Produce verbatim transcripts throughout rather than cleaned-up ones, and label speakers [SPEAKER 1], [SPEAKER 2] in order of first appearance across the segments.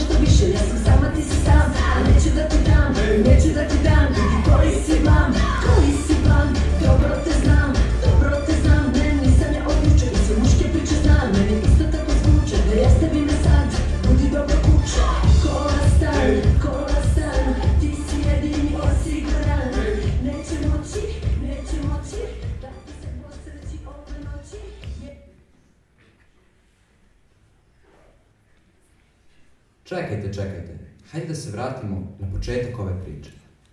[SPEAKER 1] nešto više, ja sam sama, ti si sam, a neću da ti dam, neću da ti dam, vidi koji si plan, koji si plan, dobro te znam, dobro te znam, ne, nisam ja od juče, i sve muške priče znam, meni isto tako zvuče, da jeste bi me sad, budi dobro kuće, kola stan, kola stan, ti si jedini osiguran, neće moći, neće moći, da ti se posreći ove noći.
[SPEAKER 2] Čekajte, čekajte, hajde da se vratimo na početak ove priče.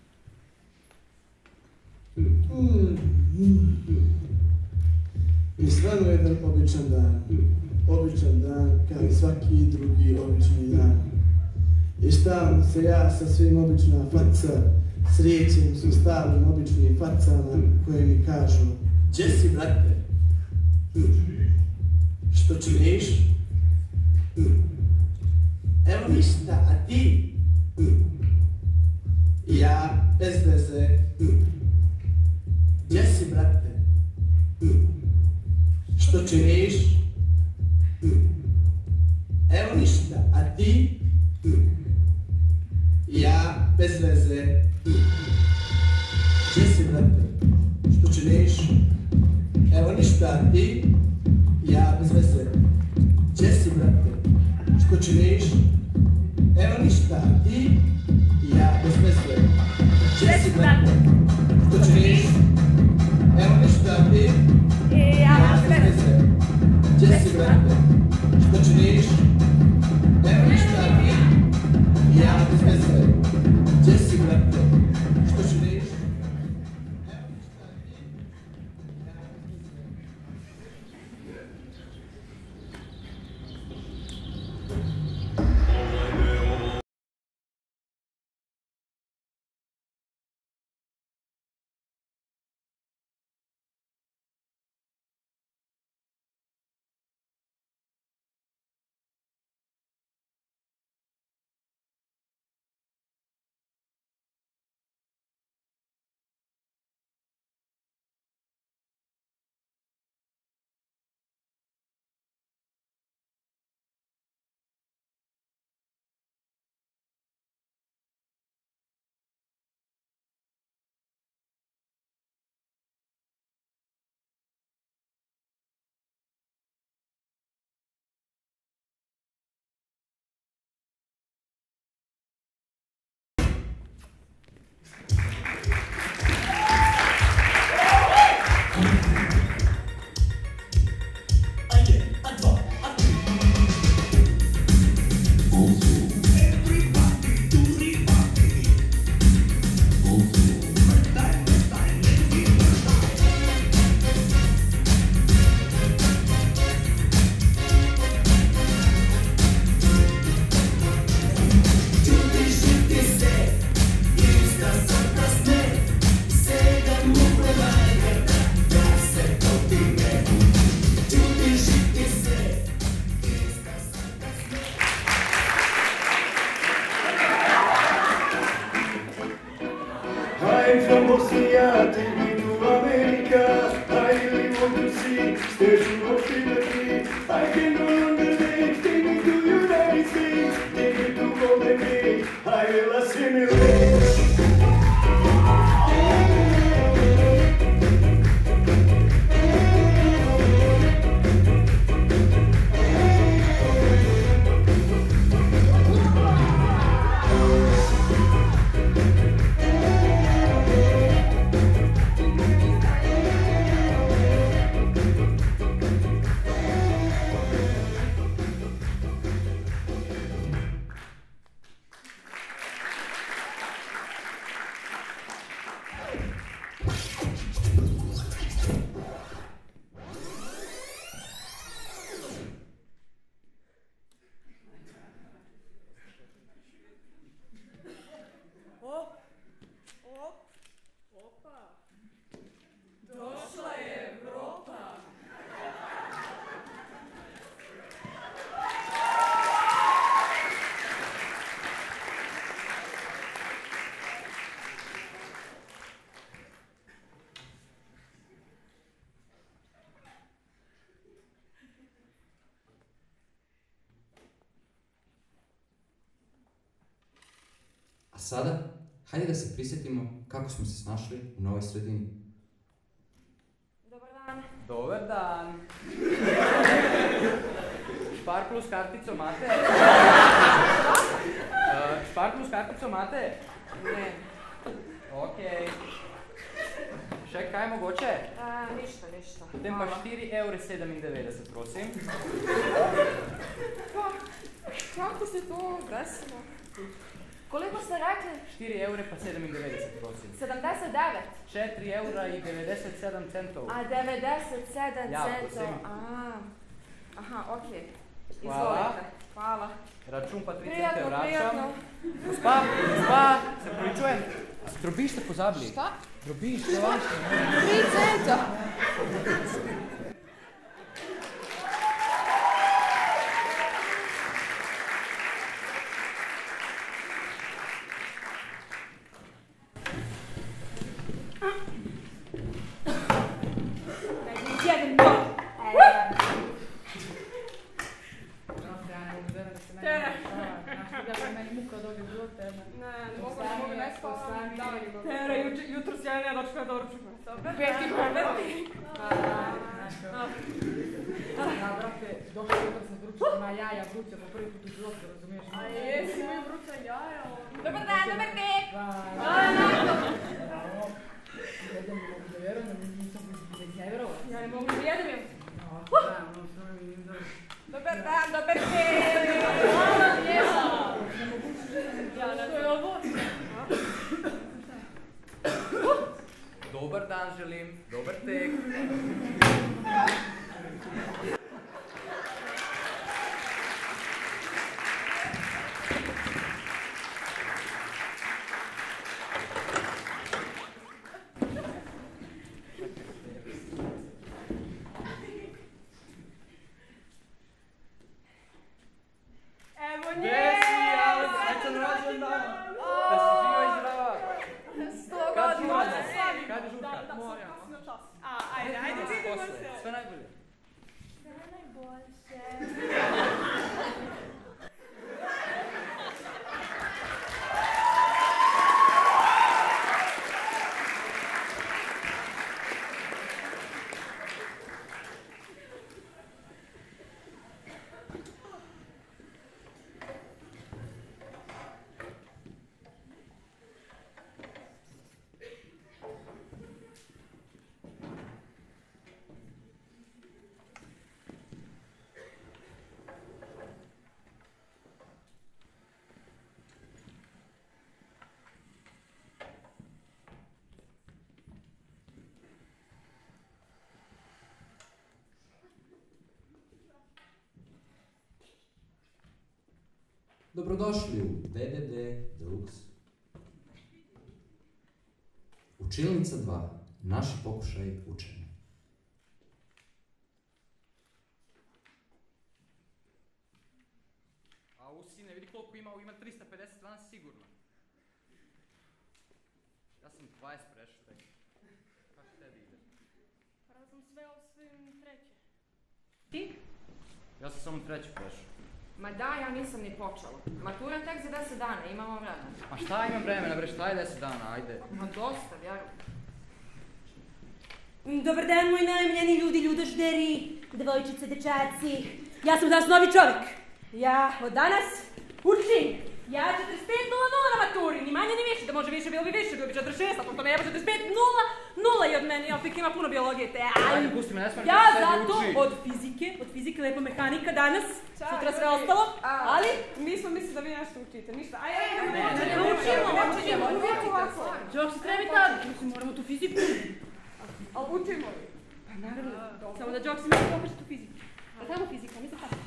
[SPEAKER 3] I stvarno jedan običan dan, običan dan kao i svaki drugi obični dan. I šta se ja sa svim obična faca srećem su stalnim običnim facama koje mi kažu: gdje si, brate? Što činiš? Evo ništa, a ti? Ja, bez veze. Gdje si, brate? Što činiš? Evo ništa, a ti? Ja, bez veze. Gdje si, brate? Što činiš? Evo ništa, a ti? Ja, bez veze. Gdje si, brate? Što činiš? Evo ništa, a ti? Ja, bez veze. Gdje si, brate? Što činiš? Evo ništa, a ti? Ja, bez veze. Gdje si, brate? Što činiš? Evo ništa, a ti? Ja, bez veze. Gdje si, brate? Što činiš?
[SPEAKER 4] I'm from Bosnia, take me to America. I really want to see Statue of Liberty. I can no longer wait, take me to United States. Take me to Golden Gate, I will assimilate.
[SPEAKER 2] A sada, hajde da se prisjetimo kako smo se snašli u novoj sredini.
[SPEAKER 5] Dobar dan.
[SPEAKER 6] Dobar dan. Špar plus kartico mate? Uh, špar plus kartico mate?
[SPEAKER 5] Ne.
[SPEAKER 6] Okej. Še kaj mogoče?
[SPEAKER 5] A, ništa, ništa.
[SPEAKER 6] Potem pa štiri evre sedemindevetdeset, prosim.
[SPEAKER 5] Pa, kako se to desilo? Koliko ste rekli?
[SPEAKER 6] štiri evre pa sedemindevetdeset, prosim.
[SPEAKER 5] sedemdeset devet.
[SPEAKER 6] četiri evra i devedeset sedam centov.
[SPEAKER 5] A devedeset sedam
[SPEAKER 6] Ja,
[SPEAKER 5] centov.
[SPEAKER 6] prosim.
[SPEAKER 5] A, aha, okej.
[SPEAKER 6] Hvala.
[SPEAKER 5] Izvolite. Hvala.
[SPEAKER 6] Račun pa tri cente
[SPEAKER 5] Prijatno,
[SPEAKER 6] vračam.
[SPEAKER 5] prijatno.
[SPEAKER 6] Gospa, gospa, se pravičujem. Drobiž ste pozabili.
[SPEAKER 5] Šta?
[SPEAKER 6] Drobiž, to vaše.
[SPEAKER 5] Tri centa.
[SPEAKER 7] Jedan bol.
[SPEAKER 5] Tere.
[SPEAKER 7] Ja sam meni muka od ovih života.
[SPEAKER 5] Ne, ne mogu, ne mogu, ne spavam.
[SPEAKER 7] Tere, jutro s ja ne dočekala doručak.
[SPEAKER 5] Dobar.
[SPEAKER 7] Peti prvi. Ja, brate, došla jutro sam vruća na jaja, vruća po prvi put u životu, razumiješ?
[SPEAKER 5] A jesi, imaju vruća jaja.
[SPEAKER 7] Dobar dan, dobar dan. Ja ne mogu da vjerujem, nisam ne vjerovala.
[SPEAKER 5] Ja ne mogu da vjerujem.
[SPEAKER 7] Dobar dan, dobar dan.
[SPEAKER 5] Hvala lijepo.
[SPEAKER 7] Što je ovo?
[SPEAKER 6] Dobar dan želim, dobar tek.
[SPEAKER 5] Evo nje!
[SPEAKER 6] Gdje si, Alex? Srećan rođendan! Da si živa i zdrava!
[SPEAKER 5] Sto
[SPEAKER 6] Kad
[SPEAKER 5] godina.
[SPEAKER 6] žurka? Kad je žurka?
[SPEAKER 5] A, ajde, ajde, vidimo
[SPEAKER 6] Posle,
[SPEAKER 5] se.
[SPEAKER 6] sve najbolje.
[SPEAKER 5] Sve najbolje.
[SPEAKER 2] Dobrodošli u D D D Deluxe. Učilnica dva. Naši pokušaj učenja.
[SPEAKER 6] A u sine, vidi koliko ima, ima trista pedeset strana sigurno. Ja sam dvadeset prešao, tek. Kako tebi ide?
[SPEAKER 5] Ja sam sve osim treće.
[SPEAKER 7] Ti?
[SPEAKER 6] Ja sam samo treći prešao.
[SPEAKER 5] Ma da, ja nisam ni počela. Matura tek za deset dana, imamo vremena.
[SPEAKER 6] A šta imam vremena, bre, šta je deset dana, ajde.
[SPEAKER 5] Ma dosta, vjerujem.
[SPEAKER 8] Dobar dan, moji najmiljeni ljudi, ljudožderi, devojčice, dečaci. Ja sam danas novi čovjek. Ja od danas učim. Ja četrdeset pet nula nula na maturi, ni manje ni više, da može više bilo bi više, bilo bi četrdeset šest, a pošto ne jeba četrdeset pet nula nula i od mene, ja opet ima puno biologije, te
[SPEAKER 6] Ajde, pusti me, ne smijem
[SPEAKER 8] ja
[SPEAKER 6] da sebi
[SPEAKER 8] zato
[SPEAKER 6] uči.
[SPEAKER 8] od fizike, od fizike lepo mehanika danas,
[SPEAKER 5] Čao,
[SPEAKER 8] sutra sve
[SPEAKER 5] ljudi.
[SPEAKER 8] ostalo,
[SPEAKER 5] A,
[SPEAKER 8] ali
[SPEAKER 5] Mi smo mislili da vi nešto učite, ništa. Aj, aj,
[SPEAKER 8] ne,
[SPEAKER 5] aj,
[SPEAKER 8] ne,
[SPEAKER 5] aj,
[SPEAKER 8] ne, učimo,
[SPEAKER 5] aj,
[SPEAKER 8] učimo,
[SPEAKER 5] aj,
[SPEAKER 8] uvijek
[SPEAKER 5] aj,
[SPEAKER 8] ovako.
[SPEAKER 5] aj,
[SPEAKER 8] Džok se treba i tad, mislim, moramo tu fiziku.
[SPEAKER 5] Ali učimo li?
[SPEAKER 8] Pa naravno, samo da Džok se meni pokaže tu fiziku. A tamo fizika, mislim tako.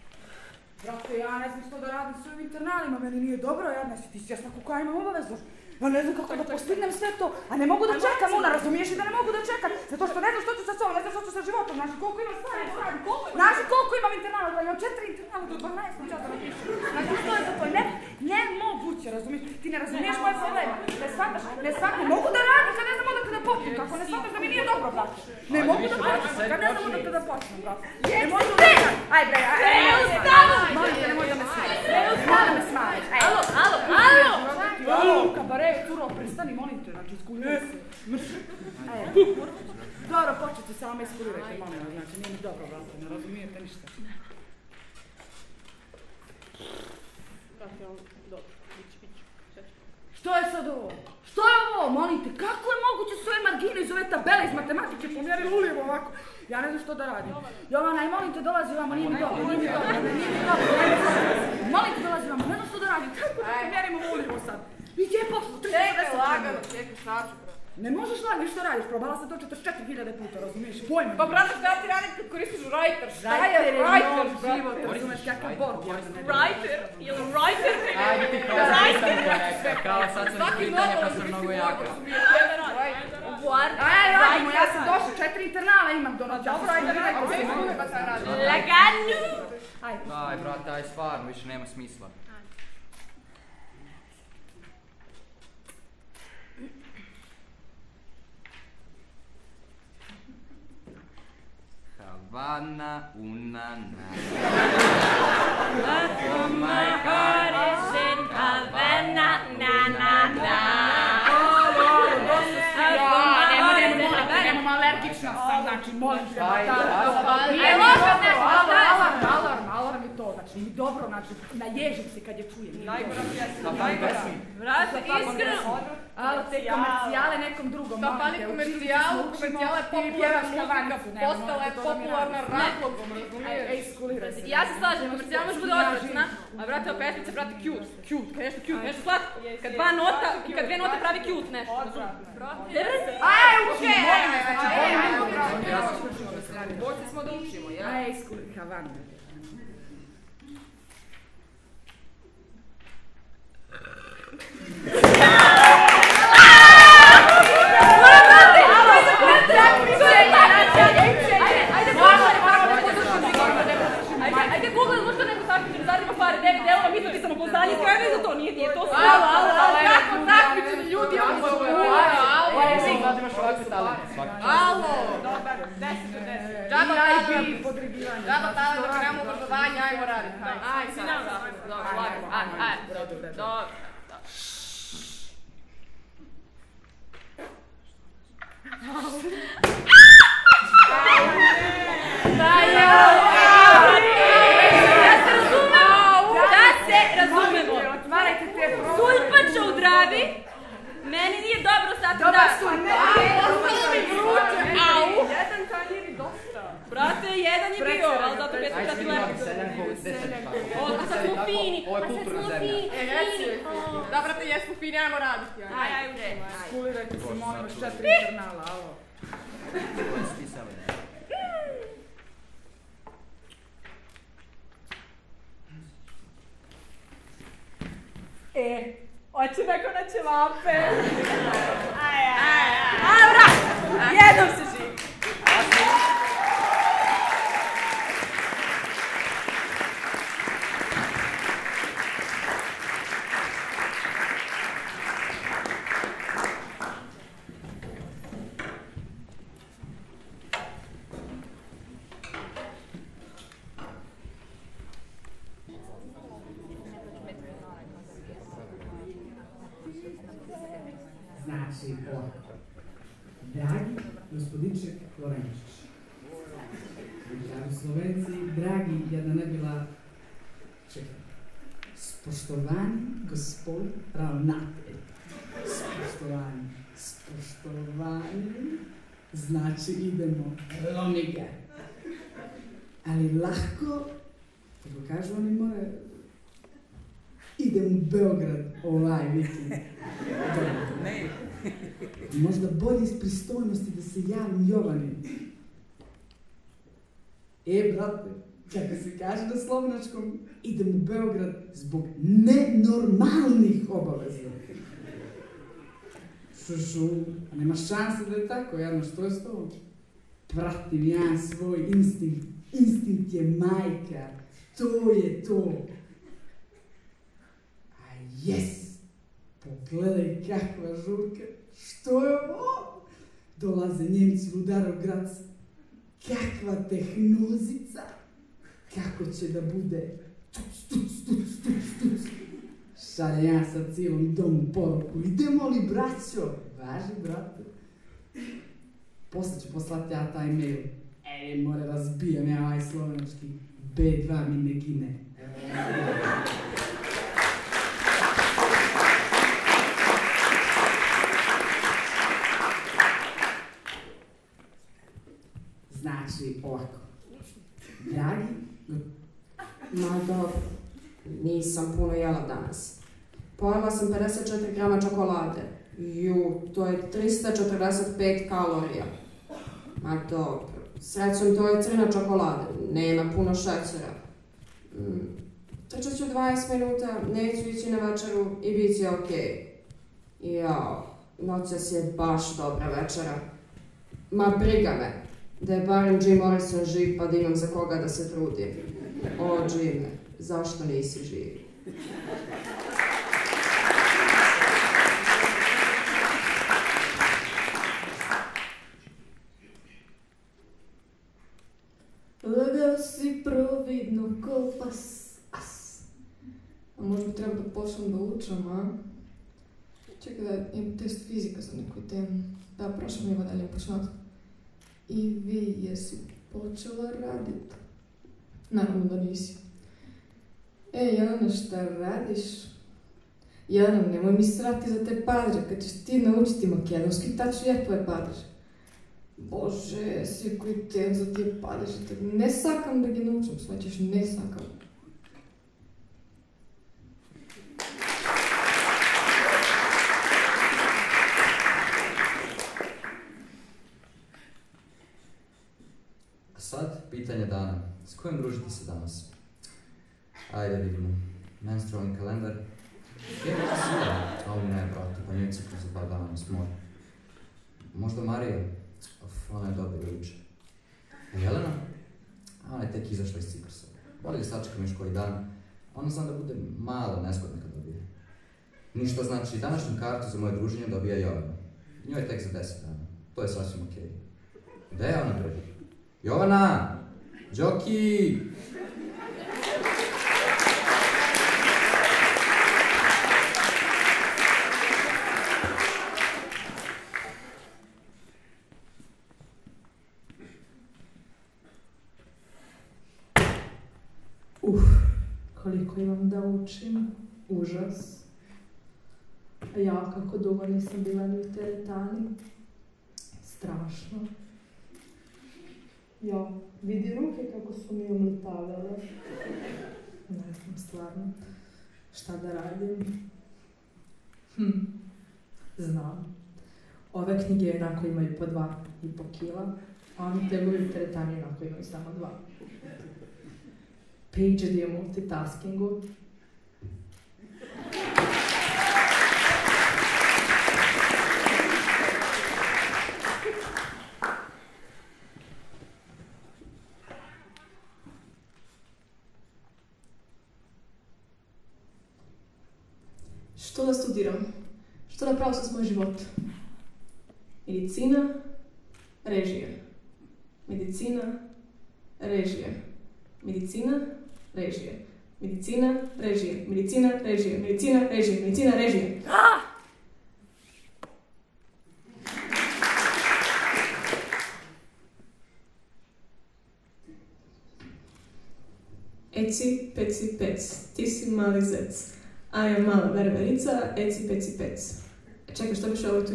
[SPEAKER 7] Brate, ja ne znam što da radim s ovim internalima, meni nije dobro, ja ne si ti svjesna koliko ja imam obavezu. Pa ne znam kako da postignem sve to, a ne mogu da čekam, ona, razumiješ i da ne mogu da čekam, zato što ne znam što ću sa sobom, ne znam što ću sa životom, znaš koliko imam stvari, stvari, znaš koliko imam internala, da imam četiri internala do dvanaest časa da pišem, znaš što je za to, ne, nemoguće, razumiješ, ti ne razumiješ moje probleme, ne shvataš, ne shvataš, ne mogu da radim kad ne znam odakle da počnem, kako ne shvataš da mi nije dobro, brate, ne mogu da počnem, kad ne znam odakle da počnem, brate, ne mogu da radim, aj bre, aj, aj, aj, molim te, nemoj da me smaješ, nemoj da me smaješ, alo, alo, alo, alo, kabareju, curo, prestani, molim te, znači, iskuliraj se, mrš, aj, dobro, početi, samo me iskulirajte, molim, znači, nije mi dobro, brate, ne razumijete ništa. Što je sad ovo? Što je ovo? Molim te, kako je moguće sve margine iz ove tabele iz matematike pomjerili ulijevo ovako? Ja ne znam što da radim. Jovana, i molim te, dolazi ovamo, nije mi dobro, nije mi dobro, nije mi dobro. Molim te, dolazi ovamo, ne znam što da radim. Kako da pomjerimo ulijevo sad? I gdje je pošlo?
[SPEAKER 5] Čekaj, lagano, čekaj, snaču.
[SPEAKER 7] Ne možeš lagano, što radiš? Probala sam to četrdeset četiri hiljade puta, razumiješ? Pojma.
[SPEAKER 5] Pa brate, šta ti radim kad koristiš writer? Šta je writer,
[SPEAKER 7] život, razumeš kakav bord.
[SPEAKER 5] Writer? Ili writer?
[SPEAKER 6] Ajde ti kao pitanje neka, kao sad sam pitanje pa sam mnogo jaka.
[SPEAKER 7] Aj, radimo, ja sam došla, četiri internala imam do noća. Dobro, ajde, vidajte se, mogu pa sam radim.
[SPEAKER 5] Lagano!
[SPEAKER 6] Aj, brate, aj stvarno, više nema smisla. Havana, una, na.
[SPEAKER 8] Oh my heart is in Havana, na, na, na.
[SPEAKER 7] Nemamo alergična sam, znači, molim te.
[SPEAKER 6] Ajde,
[SPEAKER 7] Nije loša nešto, alarm, alarm, alarm je to, znači, mi dobro, znači, naježim se kad je čujem. Najgora pjesma, najgora.
[SPEAKER 5] Brate, iskreno.
[SPEAKER 7] Alo, te komercijale nekom drugom.
[SPEAKER 5] Pa pali komercijalu, komercijala je popularna muzika, postala je popularna razlogom, razumiješ?
[SPEAKER 7] Ej, skuliraj se.
[SPEAKER 5] Ja se slažem, komercijala može bude odlična, a brate, ova pesmica, brate, cute, cute, kad nešto cute, nešto slatko, kad dva nota, kad dve note pravi cute nešto, razumiješ?
[SPEAKER 7] Aj, uče!
[SPEAKER 5] Doći smo da učimo, jel?
[SPEAKER 7] Aj, skuliraj, Havana.
[SPEAKER 5] Ajde, Google, možda neko takmičenje, zadnjima pare, devet eura, mi to ti samo poznanje, kaj ne za to, nije ti je to sve.
[SPEAKER 7] Alo, alo, alo, kako takmičenje, ljudi, oni su ovo, alo, alo,
[SPEAKER 6] Sad imaš ovakve talente, svaki čas.
[SPEAKER 5] Alo, dobar, deset od deset. Džaba
[SPEAKER 7] podribivanje.
[SPEAKER 5] Džaba talent, dok nemamo obrazovanje, ajmo raditi. Aj, sad, dobro, lagano, aj, aj, dobro.
[SPEAKER 8] Razumemo. Sulpača u Dravi. Meni nije dobro sad da...
[SPEAKER 7] Dobar sulpača.
[SPEAKER 8] Au.
[SPEAKER 5] Jedan tanjir i dosta.
[SPEAKER 8] Brate, jedan je bio, ali zato pet puta ti lepo. A sad smo fini.
[SPEAKER 6] Ovo je kulturna zemlja.
[SPEAKER 5] E, reci joj. Da, brate, jesmo fini, ajmo raditi.
[SPEAKER 8] Aj, aj, uđe.
[SPEAKER 7] Skulirajte se, molim vas, četiri internala, alo.
[SPEAKER 6] Ovo je spisali.
[SPEAKER 8] E, hoće neko na ćevape. Aj, aj, aj. Aj, vrat! Jednom se živi.
[SPEAKER 3] Znači, ovako. Dragi gospodinče Lorenčić. Kažu Slovenci, dragi, jedna ne bila... Čekaj. Spoštovani gospod ravnatelj. Spoštovani. Spoštovani. Znači, idemo lomige. Ali lahko, kako kažu oni more, idem u Beograd ovaj vikend.
[SPEAKER 6] Ne.
[SPEAKER 3] Možda bolje iz pristojnosti da se javim Jovani. E, brate, kako se kaže na slovenačkom, idem u Beograd zbog nenormalnih obaveza.
[SPEAKER 7] Šušu, nema šanse da je tako, Jadno, što je s tobom? Pratim ja svoj instinkt, instinkt je majka, to je to. A jes, pogledaj kakva žurka, što je ovo? Dolaze Njemci u Darograc, kakva tehnozica, kako će da bude tuc, tuc, tuc, tuc, tuc. Šalje ja sa cijelom domu poruku, idemo li braćo? Važi, brate. Posle ću poslati ja taj mail. E, more, razbijam ja ovaj slovenački. be dva mi ne gine. Znači, ovako. Dragi,
[SPEAKER 9] Ma dobro, nisam puno jela danas. Pojela sam pedeset četiri grama čokolade. Ju, to je trista četrdeset pet kalorija. Ma dobro, srećom to je crna čokolada, nema puno šećera. Mm. Trčat ću dvadeset minuta, neću ići na večeru i bit će okej. Jao, noćas je baš dobra večera. Ma briga me, da je barem Jim Morrison živ pa da imam za koga da se trudim. O, Jime, zašto nisi živ?
[SPEAKER 10] Lagao si providno ko pas, as. A možda treba da počnem da učam, a? Čekaj da imam test fizika za neku temu. Da, prošla mi dalje počnat. I vi jesi počela radit? Naravno da nisi. E, Jelena, šta radiš? Jelena, nemoj mi srati za te padre, kad ćeš ti naučiti makedonski, tačno je tvoje padre. Bože, svi koji ten za tije padežite. Ne sakam da gi naučim, svaćeš, ne sakam.
[SPEAKER 2] A sad, pitanje dana. S kojim družiti se danas? Ajde vidimo. Menstrualni kalendar. Je možda sila? Ali ne, brate, pa nije ciklu za par dana na smor. Možda Marija? Of, ona je dobila juče. A Jelena? Ona je tek izašla iz ciklusa. Bolje da sačekam još koji dan. Ona zna da bude malo neskodna kad dobije. Ništa znači, današnju kartu za moje druženje dobija Jovana. Njoj je tek za deset dana. To je sasvim okej. Gde je ona prvi? Jovana! Đoki!
[SPEAKER 10] Uf, koliko imam da učim. Užas. A ja kako dugo nisam bila ni u teretani. Strašno. Ja, vidi ruke kako su mi umlitavale. Ne znam stvarno šta da radim. Hm, znam. Ove knjige jednako imaju po dva i po kila, a oni tegovi teretani jednako imaju samo dva. Page dio multitaskingu. Što da studiram? Što da pravim sa svoj život? Medicina, režija. Medicina, režija. Medicina, režija. Medicina, režija. Medicina, režija. Medicina, režija. Medicina, režija. Eci, peci, pec. Ti si mali zec. A ja mala berberica, eci, peci, pec. E, čekaj, što biš ovo tu?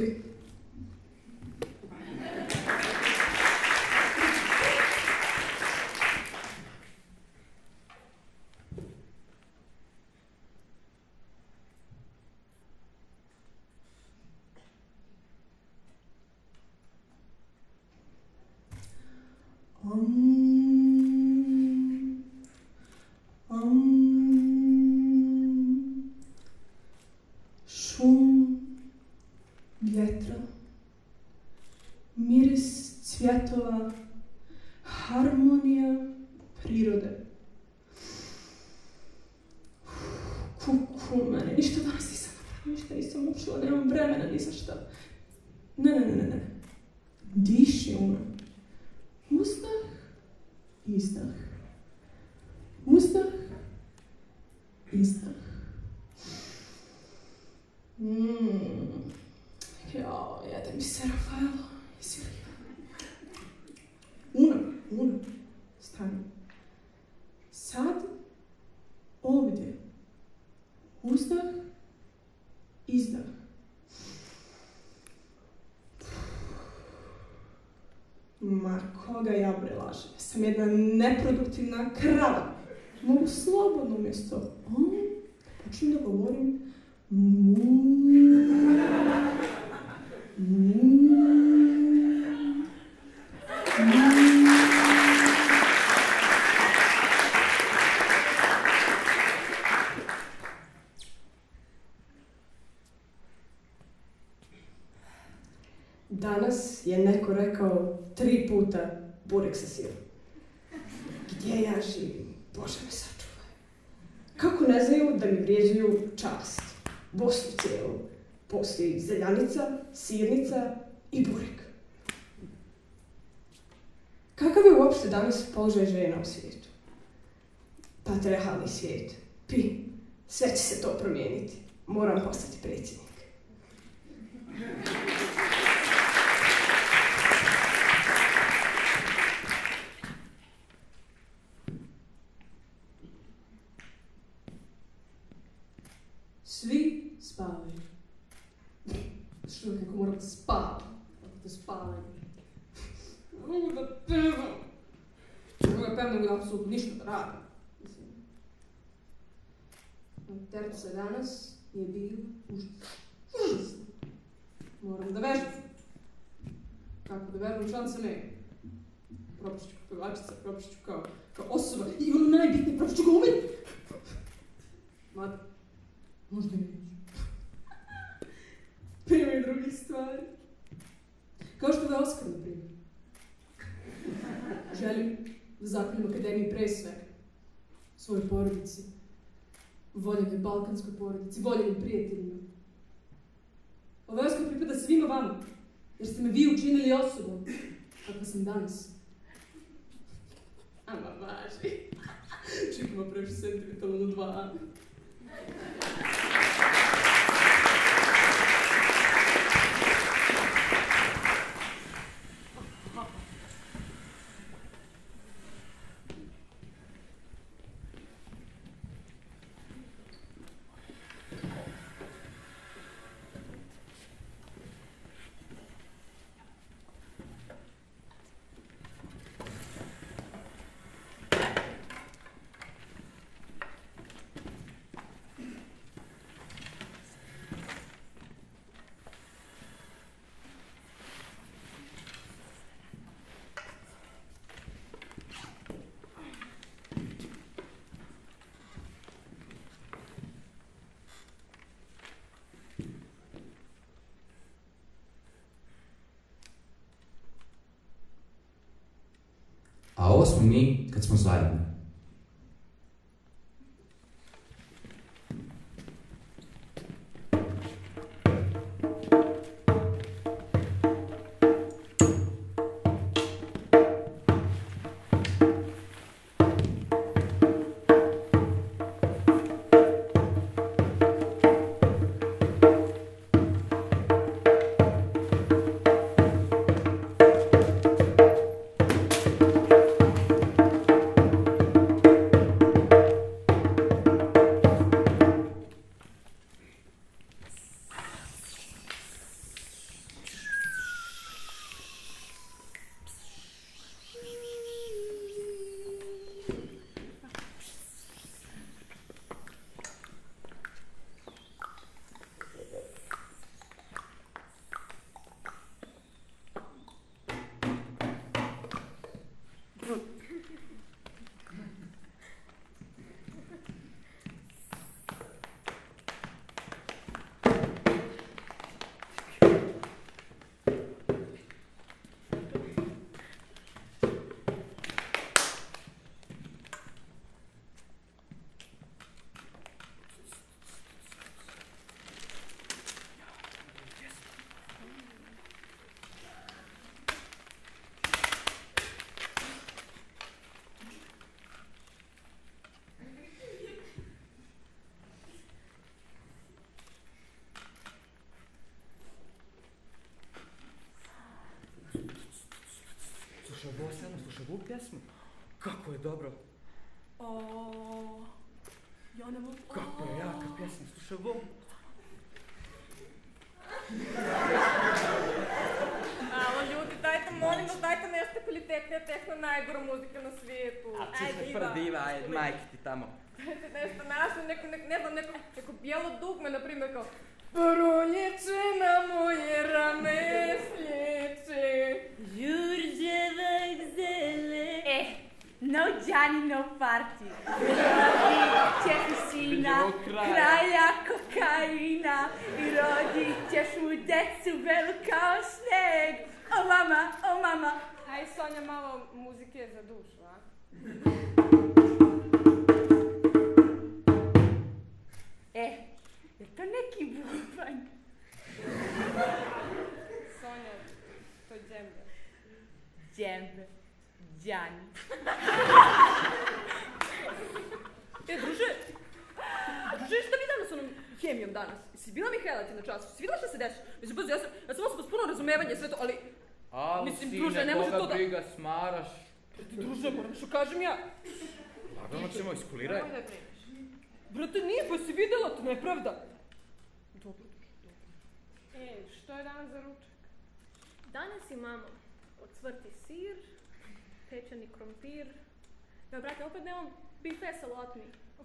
[SPEAKER 10] Um, um, šum vjetra prirode. Kuku mene, ništa danas nisam napravila, ništa nisam učila, nemam vremena ni za šta. Ne, ne, ne, ne, ne. Diši, Una. Uzdah, izdah. Uzdah, izdah. Mmm. Jao, jede mi se, Rafaelo. Izvili. Una, Una. Stani. Sad, ovdje. Uzdah, izdah. Ma, koga ja bre lažem? Ja sam jedna neproduktivna krava. Mogu slobodno umjesto o, počnem da govorim mu, mu, mu. Danas je neko rekao tri puta burek sa sirom. Gdje ja živim? Bože me sačuvaj. Kako ne znaju da mi vrijeđaju čast? Bosnu cijelu. Postoji zeljanica, sirnica i burek. Kakav je uopšte danas položaj žena u svijetu? Patriarhalni svijet. Pi. Sve će se to promijeniti. Moram postati predsjednik. Svi spavaju. Što je kako moram da spavam? Kako da spavam? Ne mogu da pevam. Ne mogu da pevam, nego da apsolutno ništa da radim. Mislim. Terca danas je bio užasno. Užasno. Moram da vežbam. Kako da vežbam, šansa nema. Propašću kao pevačica, propašću kao, kao osoba. I ono najbitnije, propašću kao umetnik. Mada, možda neću. Pa ima i drugih stvari. Kao što je Oskar, na primjer. Želim da zakljam akademiji pre svega. Svojoj porodici. Voljenoj balkanskoj porodici, voljenim prijateljima. Ovaj Oskar pripada svima vama, jer ste me vi učinili osobom, kakva sam danas. Ama važi. Čekamo previše sentimentalno dva, a?
[SPEAKER 2] A ovo smo mi kad smo zajedno.
[SPEAKER 6] pjesmu. Kako je dobro.
[SPEAKER 5] O, ja ne mogu...
[SPEAKER 6] Kako je jaka pjesma, slušaj ovo.
[SPEAKER 5] Alo ljudi, dajte, molim vas, dajte nešto kvalitetnije, tehno najgora muzika na svijetu.
[SPEAKER 6] A čuš me prdiva, ajde, majke ti tamo.
[SPEAKER 5] Dajte nešto našo, neko, neko, ne znam, neko, neko bijelo dugme, na primjer, kao proljeće na moje rame slječe.
[SPEAKER 8] Đurđevak zele.
[SPEAKER 7] E, no Gianni, no party. Rodit ćeš sina, kralja kokaina. I rodit ćeš mu decu belu kao sneg. O mama, o mama.
[SPEAKER 5] Aj Sonja, malo muzike za dušu, a?
[SPEAKER 7] E, je to neki bubanj?
[SPEAKER 5] Sonja, to je džembe.
[SPEAKER 7] Džembe. Gianni.
[SPEAKER 5] E, druže, druže, šta vi danas onom hemijom danas? Si bila Mihajla ti na času? Si vidjela šta se desi? Mislim, bazi, ja sam, ja sam osoba s puno razumevanja sve to, ali...
[SPEAKER 6] Alo,
[SPEAKER 5] mislim,
[SPEAKER 6] sine,
[SPEAKER 5] druže, ne može to
[SPEAKER 6] koga
[SPEAKER 5] da...
[SPEAKER 6] briga, smaraš.
[SPEAKER 5] Druže, moram što kažem ja.
[SPEAKER 6] Lagano ćemo, iskuliraj.
[SPEAKER 5] Nemoj da je brineš. Brate, nije, pa si vidjela, to nepravda. Dobro, dobro.
[SPEAKER 11] E, što je danas za ručak?
[SPEAKER 5] Danas imamo ocvrti sir, pečeni krompir. Ja, brate, opet nemam bife salotni.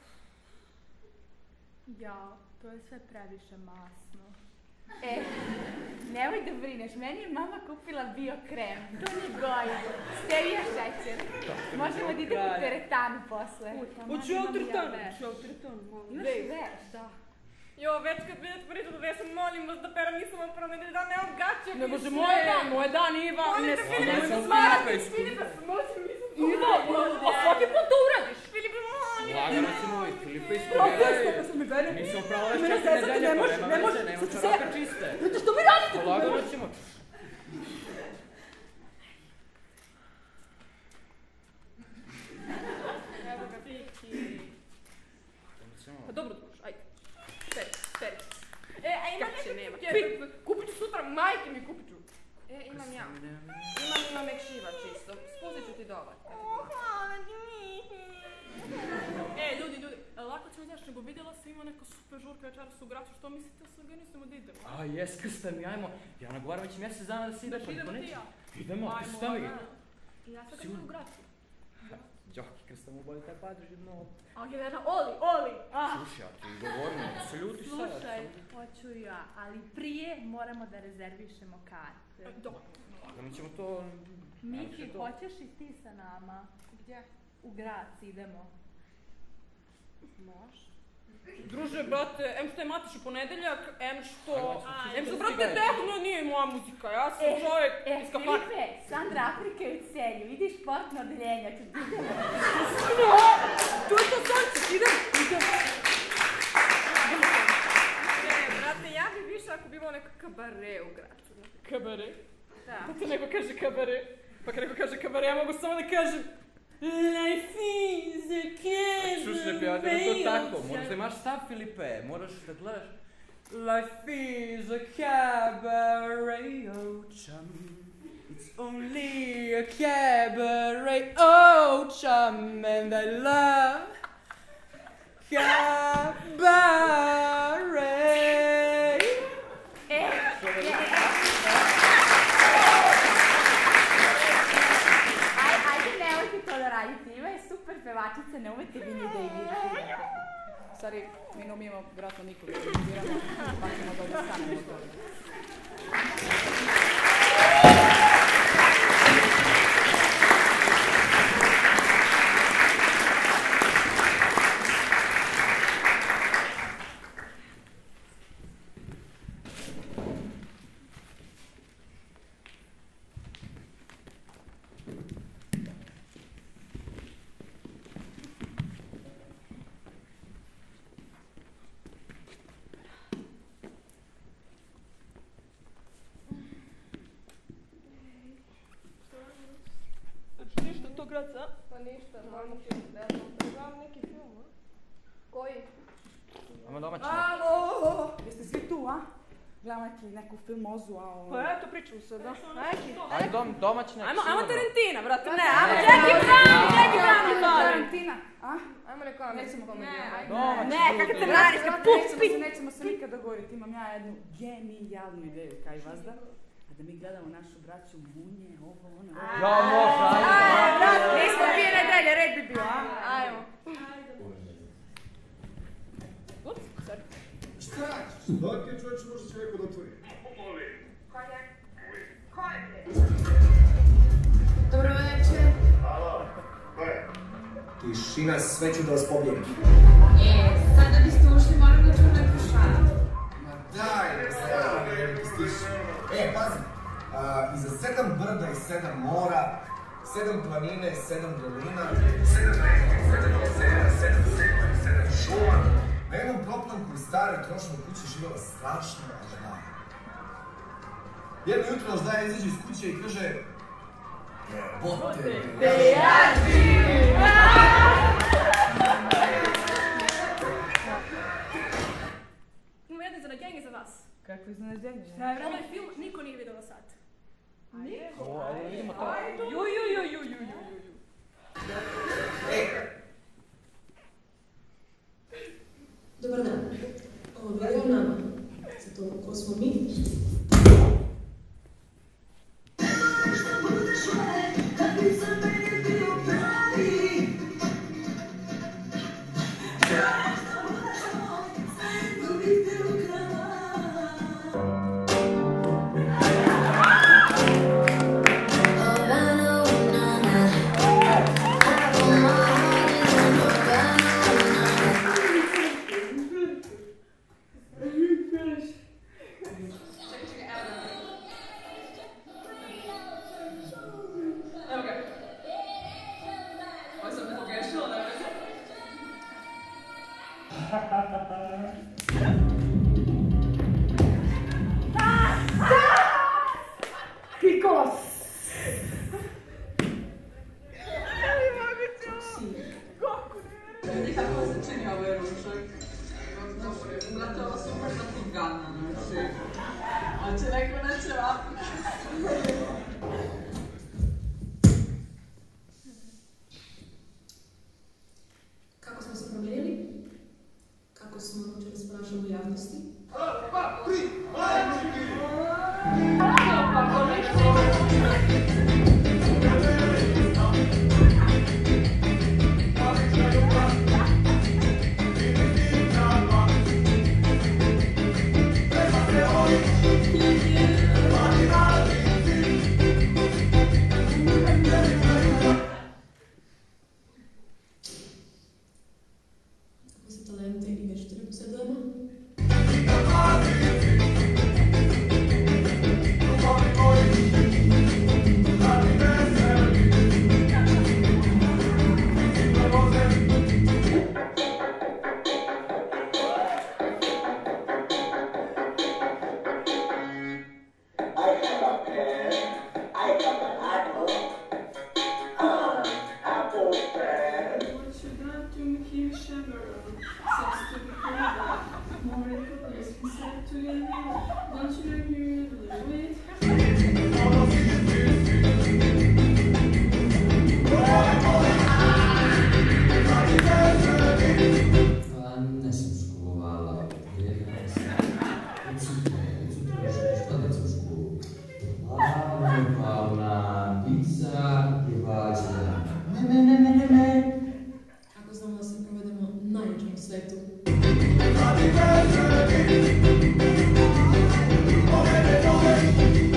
[SPEAKER 7] Ja, to je sve previše masno. E, nemoj da brineš, meni je mama kupila bio krem. To ne goji. Stevija šećer. Možemo da idemo u teretanu posle.
[SPEAKER 5] Hoću ja u teretanu, hoću ja u teretanu.
[SPEAKER 7] Imaš veš, da.
[SPEAKER 5] Jo, već kad vidite priču da vešam, molim vas da peram nisam vam prvo nedelju dan, nemam gaće.
[SPEAKER 7] Ne može moje dan, moje dan, Iva.
[SPEAKER 5] Molim te, Filipe,
[SPEAKER 6] Nemoj
[SPEAKER 5] se
[SPEAKER 6] se
[SPEAKER 5] smarati,
[SPEAKER 6] Filipe
[SPEAKER 5] Filipe, molim, nisam...
[SPEAKER 7] Iva, a svaki put to uradiš.
[SPEAKER 5] Filipe, molim.
[SPEAKER 6] Lagano ćemo, i Filipe
[SPEAKER 7] Kako je
[SPEAKER 6] iskuliraj.
[SPEAKER 7] što sam mi bene?
[SPEAKER 6] Nismo pravo već
[SPEAKER 7] Mene
[SPEAKER 6] četiri
[SPEAKER 7] zezati,
[SPEAKER 6] nedelje,
[SPEAKER 7] ne
[SPEAKER 6] pa
[SPEAKER 7] može,
[SPEAKER 6] nema
[SPEAKER 7] ne može.
[SPEAKER 6] veze, nema
[SPEAKER 7] Sad ću
[SPEAKER 6] čarape
[SPEAKER 7] se-
[SPEAKER 6] čiste.
[SPEAKER 7] Znate što vi radite? tu?
[SPEAKER 6] Lagano ćemo.
[SPEAKER 5] Evo ga, Viki. Pa dobro, druž, ajde. Peri, peri. E, a ima
[SPEAKER 11] Kaće
[SPEAKER 5] neko
[SPEAKER 11] nema.
[SPEAKER 5] cukjer? Kupit ću sutra, majke mi kupit ću.
[SPEAKER 11] E, imam ja. Imam, imam mekšiva čisto. Spustit ću ti dobar.
[SPEAKER 5] E, ljudi, ljudi, lako ćemo znaš, nego vidjela sam ima neka super žurka večeras u Gracu, što mislite da se organizujemo da idemo?
[SPEAKER 6] A jes, krsta mi, ajmo. Ja nagovaram već mjesec dana da se ide,
[SPEAKER 5] Da
[SPEAKER 6] pa
[SPEAKER 5] idemo
[SPEAKER 6] niko
[SPEAKER 5] ti
[SPEAKER 6] neće.
[SPEAKER 5] ja.
[SPEAKER 6] Idemo,
[SPEAKER 5] Ajmo,
[SPEAKER 6] krsta mi.
[SPEAKER 5] ona. Ja sad idem u Gracu.
[SPEAKER 6] Joki, krsta mu bolje taj padrži dno.
[SPEAKER 5] A Jelena, Oli, Oli! Ah.
[SPEAKER 6] Slušaj, ja ti govorim, da se ljuti sad.
[SPEAKER 7] Slušaj, hoću ja, ali prije moramo da rezervišemo karte.
[SPEAKER 5] Dobro.
[SPEAKER 6] Lagano ćemo to...
[SPEAKER 7] Miki, hoćeš i ti sa nama?
[SPEAKER 11] Gdje?
[SPEAKER 7] U Grac idemo.
[SPEAKER 11] Može.
[SPEAKER 5] Druže, brate, em što je Matiš u ponedeljak, em što...
[SPEAKER 6] Ajde,
[SPEAKER 5] Em što,
[SPEAKER 6] ajde,
[SPEAKER 5] brate,
[SPEAKER 6] ajde.
[SPEAKER 5] tehno nije moja muzika, ja sam
[SPEAKER 7] E,
[SPEAKER 5] čovjek
[SPEAKER 7] E,
[SPEAKER 5] iz kafane.
[SPEAKER 7] Filipe, Sandra Afrika je u celju, vidiš sportno odeljenje, ću ti idemo.
[SPEAKER 5] No, tu je to sonce, idem, idem.
[SPEAKER 11] E, brate, ja bi više ako bi imao neko kabare u Gracu.
[SPEAKER 5] Kabare?
[SPEAKER 11] Da.
[SPEAKER 5] Kako neko kaže kabare? Pa kad neko kaže kabare, ja mogu samo da kažem Life is a cabaret.
[SPEAKER 6] Slušaj, prijatelj, to tako. Moraš da imaš stav, Filipe. Moraš da gledaš. Life is a cabaret, oh chum. It's only a cabaret, oh chum. And I love cabaret.
[SPEAKER 7] E, e, e, Aj, ajde, nemojte to da radite, Iva je super pevačica, ne umete vi ni da imitirate.
[SPEAKER 12] Stari, mi ne umijemo vjerojatno nikoga da imitiramo, pa ćemo da odostanemo od toga.
[SPEAKER 5] Ništa to Graca?
[SPEAKER 11] Pa ništa, gledam film, ne znam, gledam neki film, a? Koji?
[SPEAKER 6] Ajmo domaći.
[SPEAKER 7] Alo, jeste svi tu, a? Gledamo neki, neku filmozu, a ono...
[SPEAKER 5] Pa eto, pričamo se, da. Neki,
[SPEAKER 6] Ajde, dom, domaći neki
[SPEAKER 5] Ajmo, ajmo
[SPEAKER 6] sigurno.
[SPEAKER 5] Tarantina, brate, ne, ajmo Jackie Brown, Jackie Brown u stvari.
[SPEAKER 7] Tarantina, a?
[SPEAKER 11] Ajmo neko američku komediju.
[SPEAKER 6] Domaći
[SPEAKER 5] Ne, kako te braniš, kad
[SPEAKER 7] Nećemo
[SPEAKER 5] pupi.
[SPEAKER 7] se, nećemo se nikad dogovoriti, imam ja jednu genijalnu ideju, kaj vazda. A da mi gledamo našu braću Munje, ovo, ono...
[SPEAKER 6] Ja, može, ajde.
[SPEAKER 7] Nismo dvije nedelje, red bi bio, a?
[SPEAKER 5] Ajmo.
[SPEAKER 3] Šta? Dok je čovječ možda će neko da otvori.
[SPEAKER 10] Dobro večer.
[SPEAKER 3] Halo, ko je? Tišina, sve ću da vas pobijem.
[SPEAKER 10] E, sad da biste ušli, moram da čujem neku šalu.
[SPEAKER 3] Ma daj, sad, stiši. E, pazi, a, iza sedam brda i sedam mora, sedam planine, sedam dolina, sedam reke, sedam jezera, sedam sela i sedam šuma, na jednom proplanku iz stare trošne kuće živjela strašna žena. Jedno jutro Zdaja izađe iz kuće i kaže: Jebote, te ja živim!
[SPEAKER 5] Imamo jedno iznenađenje za vas.
[SPEAKER 7] Kako iznenađenje?
[SPEAKER 5] Ovaj film niko nije vidio do sad. Niko?
[SPEAKER 6] Ajde, vidimo to.
[SPEAKER 5] Ju, ju, ju, ju, ju, ju, ju.
[SPEAKER 1] Dobar dan. Ovo video nama. Za to ko smo mi.
[SPEAKER 7] Kikos!
[SPEAKER 12] Nikako se čini ovaj ručak. Brate, ovo su možda tigana, znači. A će neko neće vapi.
[SPEAKER 1] Kako smo se promijenili? Kako smo naučili da se ponašamo u javnosti? Kako se talente i vještine posjedujemo?
[SPEAKER 2] Ne sam školovala, vjerujem se. Ucite, ucite, šta deca u školu? Lavno, fauna, pizza, privađena. Ne, ne, ne, ne, ne, ne.
[SPEAKER 1] Kako znamo da se provedemo najjačem svetu?
[SPEAKER 4] Happy birthday!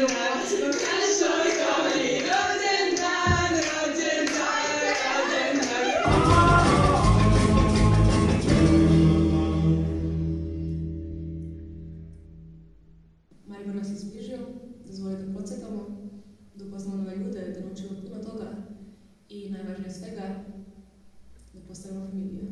[SPEAKER 12] našoj Koli, rođendan, rođendan, rođendan.
[SPEAKER 13] Maribor nas je zbližio, dozvoli da podsjetamo, da upoznamo nove ljude, da naučimo puno toga i najvažnije od svega, da postavimo familiju.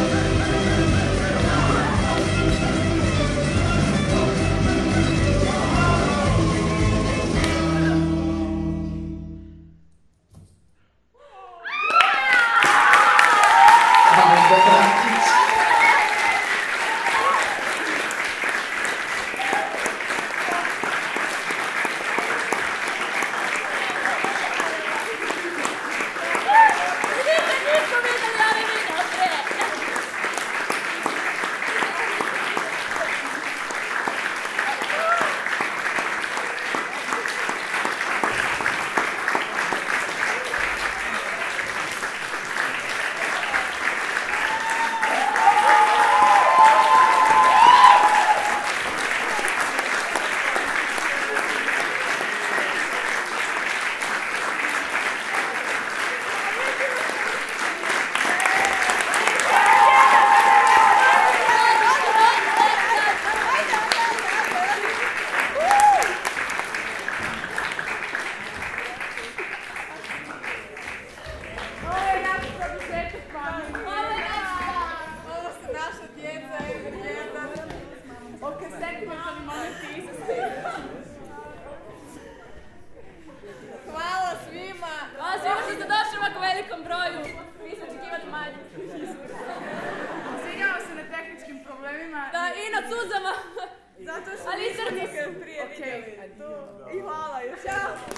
[SPEAKER 11] Hvala svima!
[SPEAKER 5] Hvala svima što ste došli u ovako velikom broju. Mi smo očekivali manje.
[SPEAKER 7] Izvinjamo se na tehničkim problemima.
[SPEAKER 5] Da, i na suzama.
[SPEAKER 11] Zato što
[SPEAKER 5] Ali
[SPEAKER 11] nismo
[SPEAKER 5] srce
[SPEAKER 11] nikad prije vidjeli. I hvala još. Ćao!